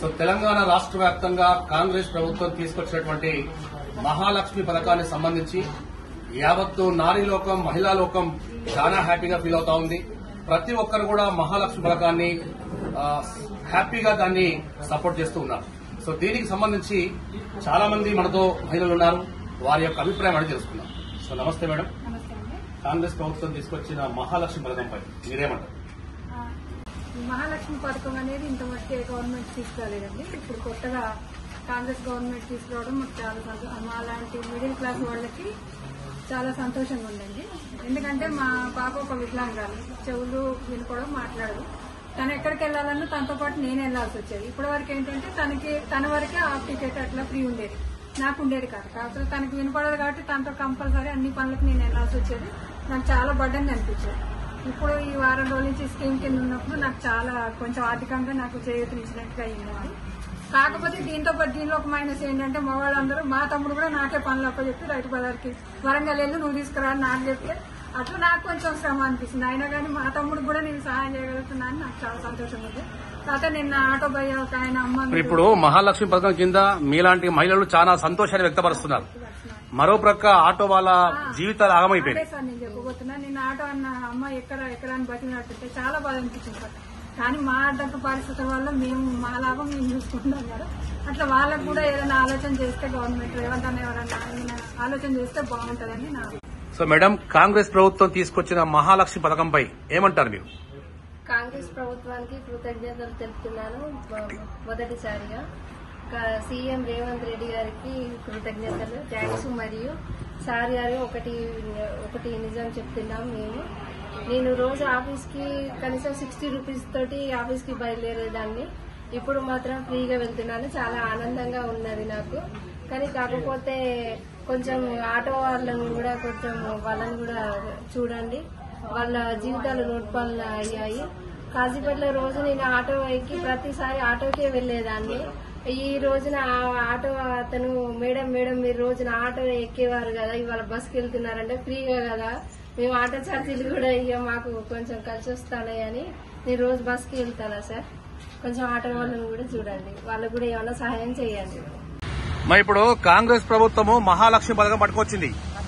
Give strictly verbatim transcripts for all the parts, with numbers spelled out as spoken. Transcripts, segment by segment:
So Telangana రాష్ట్ర వ్యాప్తంగా కాంగ్రెస్ ప్రభుత్వం తీసుకొచ్చినటువంటి మహాలక్ష్మి పథకానికి సంబంధించి యావత్తు నారీ లోకం మహిళా లోకం చాలా హ్యాపీగా ఫీల్ అవుతా ఉంది. ప్రతి ఒక్కరు కూడా మహాలక్ష్మి పథకాన్ని హ్యాపీగా దాన్ని సపోర్ట్ చేస్తూ ఉన్నారు. సో దీనికి సంబంధించి చాలా మంది మనతో మహిళలు ఉన్నారు. వారి యొక్క అభిప్రాయం అడిగి తెలుసుకున్నాం. సో నమస్తే మేడం. కాంగ్రెస్ ప్రభుత్వం తీసుకొచ్చిన మహాలక్ష్మి పథకంపై మీరేమంటారు? మహాలక్ష్మి పథకం అనేది ఇంతవరకు గవర్నమెంట్ తీసుకురాలేదండి. ఇప్పుడు కొత్తగా కాంగ్రెస్ గవర్నమెంట్ తీసుకురావడం మాకు చాలా సంతోషం. మా లాంటి మిడిల్ క్లాస్ వాళ్ళకి చాలా సంతోషంగా ఉందండి. ఎందుకంటే మా పాప ఒక వికలాంగురాలు, చెవులు వినుకోవడం మాట్లాడదు. తను ఎక్కడికి వెళ్లాలన్నా తనతో పాటు నేను వెళ్లాల్సి వచ్చేది. ఇప్పటి వరకు ఏంటంటే తనకి తన వరకే హాఫ్ టికెట్ అట్లా ఫ్రీ ఉండేది, నాకు ఉండేది కాదు. కాకపోతే తనకి వినపడదు కాబట్టి తనతో కంపల్సరీ అన్ని పనులకు నేను వెళ్లాల్సి వచ్చేది. నాకు చాలా బర్డెన్ అనిపించేది. ఇప్పుడు ఈ వారం రోజుల నుంచి స్కీమ్ కింద ఉన్నప్పుడు నాకు చాలా కొంచెం ఆర్థికంగా నాకు చేయూతనిచ్చినట్టుగా అయిందండి. కాకపోతే దీంతో పాటు దీనిలో ఒక మైనస్ ఏంటంటే మా వాళ్ళందరూ, మా తమ్ముడు కూడా నాకే పనులు అప్ప చెప్పి రైతు బజార్కి వరంగల్ వెళ్ళి నువ్వు తీసుకురా అని నాకు చెప్తే అట్లా నాకు కొంచెం శ్రమ అనిపిస్తుంది. అయినా కానీ మా తమ్ముడు కూడా నేను సహాయం చేయగలుగుతున్నాను, నాకు చాలా సంతోషంగా ఉంది. కాకపోతే నిన్న ఆటో భయ్య ఒక ఆయన అమ్మ ఇప్పుడు మహాలక్ష్మి పథకం కింద మీలాంటి మహిళలు చాలా సంతోషాన్ని వ్యక్తపరుస్తున్నారు. మరో ప్రక్క ఆటో వాళ్ళ జీవితాలు ఆగమైపోయాయి. సార్ నేను చెప్పబోతున్నా, నిన్న ఆటో అన్న అమ్మ ఎక్కడ ఎక్కడ అని బతికినట్టుంటే చాలా బాధ అనిపించింది సార్. కానీ మా అడ్డకు పరిస్థితుల వల్ల మేము మా లాభం మేము చూసుకుంటాం కదా, అట్లా వాళ్ళకు కూడా ఏదైనా ఆలోచన చేస్తే గవర్నమెంట్ రేవంత్ అన్న ఎవరైనా ఆలోచన చేస్తే బాగుంటుందని నా. సో మేడం, కాంగ్రెస్ ప్రభుత్వం తీసుకొచ్చిన మహాలక్ష్మి పథకంపై ఏమంటారు మీరు? కాంగ్రెస్ ప్రభుత్వానికి కృతజ్ఞతలు తెలుపుతున్నాను. మొదటిసారిగా సీఎం రేవంత్ రెడ్డి గారికి కృతజ్ఞతలు, థ్యాంక్స్. మరియు సార్ గారు ఒకటి ఒకటి నిజం చెప్తున్నాం మేము. నేను రోజు ఆఫీస్కి కనీసం సిక్స్టీ రూపీస్ తోటి ఆఫీస్కి బయలుదేరేదాన్ని. ఇప్పుడు మాత్రం ఫ్రీగా వెళ్తున్నాను. చాలా ఆనందంగా ఉన్నది నాకు. కానీ కాకపోతే కొంచెం ఆటో వాళ్ళని కూడా కొంచెం వాళ్ళని కూడా చూడండి. వాళ్ళ జీవితాలు నోట్పాలన అయ్యాయి. కాజీపేటలో రోజు నేను ఆటో ఎక్కి ప్రతిసారి ఆటోకే వెళ్లేదాన్ని. ఈ రోజున ఆటో అతను, మేడం మేడం మీరు రోజున ఆటో ఎక్కేవారు కదా, ఇవాళ బస్కి వెళ్తున్నారంటే ఫ్రీగా కదా, మేము ఆటో ఛార్జీలు కూడా ఇక మాకు కొంచెం కలిసి వస్తానని నేను రోజు బస్కి వెళ్తానా సార్. కొంచెం ఆటో వాళ్ళని కూడా చూడండి, వాళ్ళకు కూడా ఏమైనా సహాయం చేయండి. మరి ఇప్పుడు కాంగ్రెస్ ప్రభుత్వము మహాలక్ష్మి పథకం పట్టుకొచ్చింది.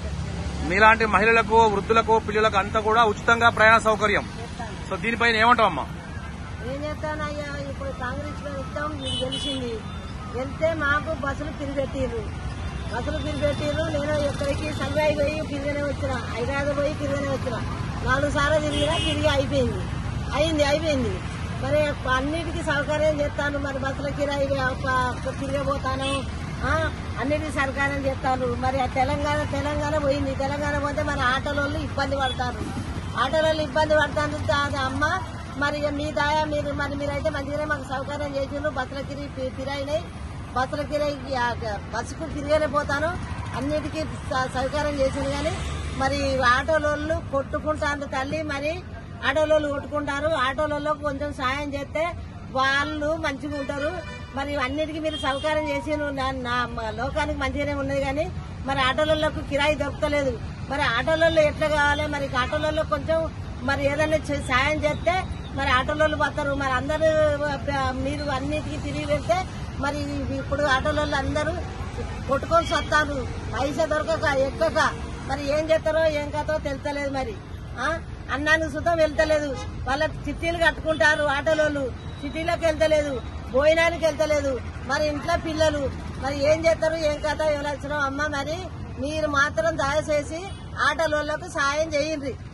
మీలాంటి మహిళలకు, వృద్ధులకు, పిల్లలకు అంతా కూడా ఉచితంగా ప్రయాణ సౌకర్యం. సో దీనిపైన ఏమంటావమ్మా? ఏం చేస్తానయ్యా, ఇప్పుడు కాంగ్రెస్ ప్రభుత్వం మీకు తెలిసింది. వెళ్తే మాకు బస్సులు తిరిగెట్టిర్రు బస్సులు తిరిగెట్టిర్రు నేను ఎక్కడికి సర్వే పోయి తిరిగానే వచ్చిన, హైదరాబాద్ పోయి తిరిగానే వచ్చిన. నాలుగు సార్లు తిరిగినా తిరిగి అయిపోయింది అయింది అయిపోయింది మరి అన్నిటికీ సౌకర్యం చేస్తాను. మరి బస్సుల కిరాయి తిరిగిపోతాను, అన్నిటికీ సౌకర్యం చేస్తాను. మరి తెలంగాణ తెలంగాణ పోయింది. తెలంగాణ పోతే మన ఆటోలు ఇబ్బంది పడతారు ఆటోలు ఇబ్బంది పడతాను అమ్మ. మరి మీ దాయా మీరు మరి మీరైతే మంచిగానే మాకు సౌకర్యం చేసిండ్రు. బస్సుల కిరాయి తిరాయినాయి బస్సుల కిరాయి బస్సుకు తిరిగానే పోతాను, అన్నిటికీ సౌకర్యం చేసింది. కానీ మరి ఆటోలోళ్ళు కొట్టుకుంటారు తల్లి. మరి ఆటోలోళ్ళు కొట్టుకుంటారు. ఆటోలలో కొంచెం సాయం చేస్తే వాళ్ళు మంచిగా ఉంటారు. మరి అన్నిటికీ మీరు సౌకర్యం చేసి నా లోకానికి మంచిగానే ఉన్నది. కానీ మరి ఆటోలకు కిరాయి దొరకలేదు. మరి ఆటోలలో ఎట్లా కావాలి? మరి ఆటోలలో కొంచెం మరి ఏదైనా సాయం చేస్తే మరి ఆటోలలో పోతారు. మరి అందరూ మీరు అన్నిటికీ తిరిగి వెళ్తే మరి ఇప్పుడు ఆటోలలో అందరూ కొట్టుకొని వస్తారు, పైసా దొరకక ఎక్కక. మరి ఏం చేస్తారో ఏం కథో తెలుస్తలేదు. మరి అన్నానికి సుతం వెళ్తలేదు. వాళ్ళకి చిట్టీలు కట్టుకుంటారు ఆటోలోళ్ళు, సిటీలోకి వెళ్తలేదు, భోజనానికి వెళ్తలేదు. మరి ఇంట్లో పిల్లలు మరి ఏం చేస్తారు ఏం కథ ఎవరు అమ్మ. మరి మీరు మాత్రం దయచేసి ఆటోలకు సాయం చేయండి.